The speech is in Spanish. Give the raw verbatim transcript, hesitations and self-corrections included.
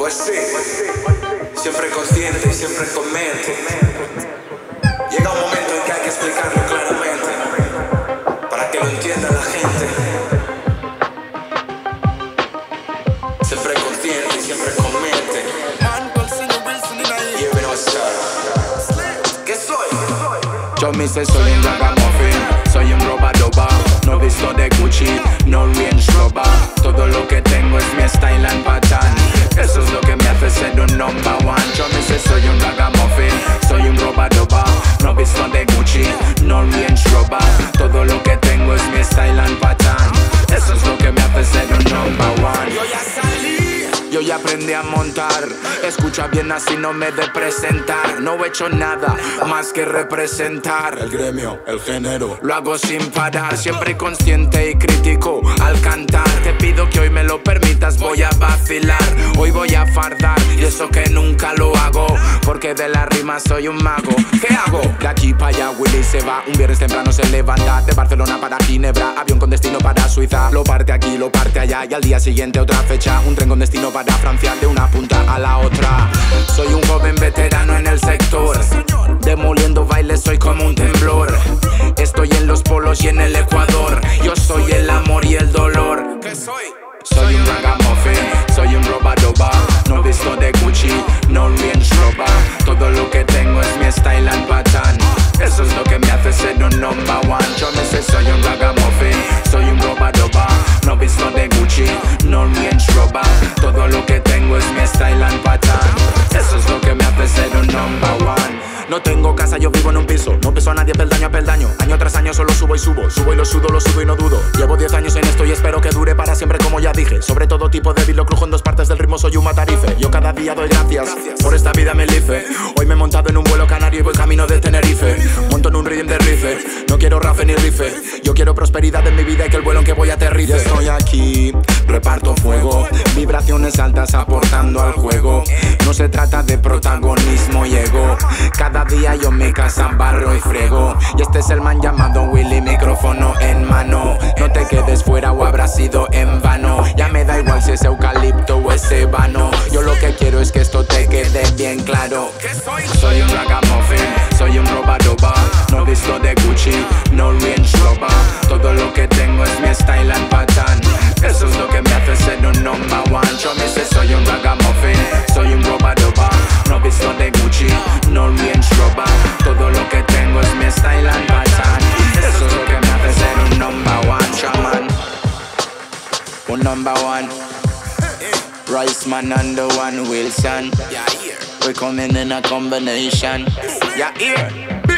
Pues sí, siempre consciente y siempre con mente. Llega un momento en que hay que explicarlo claramente para que lo entienda la gente. Siempre consciente y siempre con mente. Y no estar. ¿Qué soy? Yo me sé soy un ragamuffin, soy un roba-doba. No visto de Gucci, no Range Rover. Todo lo que tengo es mi style and pattern. Eso es lo que me hace ser un number one. Yo me sé soy un ragamuffin, soy un roba-doba. No visto de Gucci, no Range Rover. Todo lo que tengo es mi style and pattern. Eso es lo que me hace ser un number one. Yo ya salí, yo ya aprendí a montar. Escucha bien, así no me de presentar. No he hecho nada más que representar el gremio, el género. Lo hago sin parar, siempre consciente y crítico al cantar. Te pido que hoy me lo permitas, voy a vacilar. Hoy voy a fardar, y eso que nunca lo hago, porque de la rima soy un mago. ¿Qué hago? De aquí para allá Willy se va. Un viernes temprano se levanta, de Barcelona para Ginebra. Avión con destino para Suiza. Lo parte aquí, lo parte allá, y al día siguiente otra fecha. Un tren con destino para Francia, de una punta a la otra. Soy un joven veterano en el sector, demoliendo bailes, soy como un temblor. Estoy en los polos y en el Ecuador. Yo soy el amor y el dolor. ¿Qué soy? Soy un ragamuffin, soy un roba-doba. No visto de Gucci, no Range Rover. Todo lo que tengo es mi style and pattern. Eso es lo que me hace ser un number one. Yo me sé soy un ragamuffin, soy un roba-doba. No visto de Gucci, no Range Rover. Todo lo que tengo es mi style and pattern. Eso es lo que me hace ser un number one. No tengo casa, yo vivo en un piso. No piso a nadie peldaño a peldaño. Año tras año solo subo y subo. Subo y lo sudo, lo sudo y no dudo. Llevo diez años en esto y espero que dure para siempre, como ya dije. Sobre todo tipo de beat, lo crujo en dos partes del ritmo, soy un matarife. Yo cada día doy gracias, gracias. por esta vida me elife. Hoy me he montado en un vuelo canario y voy camino de Tenerife. Monto en un rhythm de rife, no quiero rafe ni rife. Yo quiero prosperidad en mi vida y que el vuelo en que voy aterrice. Ya estoy aquí, reparto fuego. Vibraciones altas aportando al juego. No se trata de protagonismo y ego. Cada día yo me casa, barro y frego. Y este es el man llamado Willy, micrófono en mano. No te quedes fuera o habrá sido en vano. Ya me da igual si es eucalipto o es ébano. Yo lo que quiero es que esto te quede bien claro. ¿Qué soy? Soy un ragamuffin, soy un roba-doba. No visto de Gucci, no Range Rover. Todo lo que tengo es mi style and pattern. Eso es lo que me hace ser un number one. Yo me sé soy un ragamuffin, soy un roba-doba. No visto de Gucci, no Range Rover. Todo lo que tengo es mi style and pattern. Eso es lo que me hace ser un number one, shaman. Un number one. Rice man and the one Wilson. Yeah, here. We coming in a combination. Yeah, here.